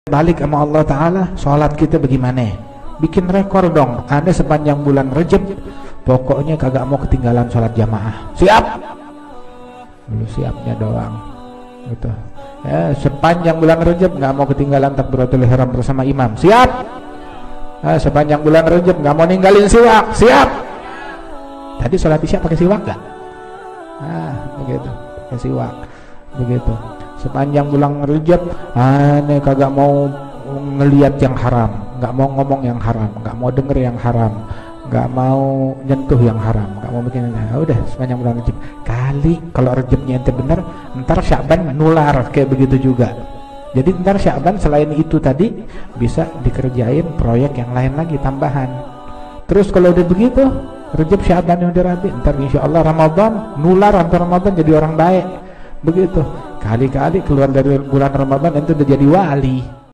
balik sama Allah Ta'ala, sholat kita bagaimana? Bikin rekor dong. Anda sepanjang bulan Rajab pokoknya kagak mau ketinggalan sholat jamaah. Siap? Lu siapnya doang gitu ya. Sepanjang bulan Rajab nggak mau ketinggalan takbiratul ihram bersama imam. Siap? Sepanjang bulan Rajab nggak mau ninggalin siwak. Siap? Tadi sholat isya pakai siwak gak? Begitu, pakai siwak. Begitu. Sepanjang bulan Rajab aneh kagak mau ngelihat yang haram, nggak mau ngomong yang haram, nggak mau denger yang haram, nggak mau nyentuh yang haram, nggak mau bikin. Udah sepanjang bulan Rajab. Kali kalau Rajabnya ente bener, ntar Sya'ban nular kayak begitu juga. Jadi ntar Sya'ban selain itu tadi bisa dikerjain proyek yang lain lagi tambahan. Terus kalau udah begitu Rajab Sya'ban yang udah rapi, ntar insya Allah Ramadan nular, antara Ramadan jadi orang baik. Begitu. Kali-kali keluar dari bulan Ramadan ente udah jadi wali.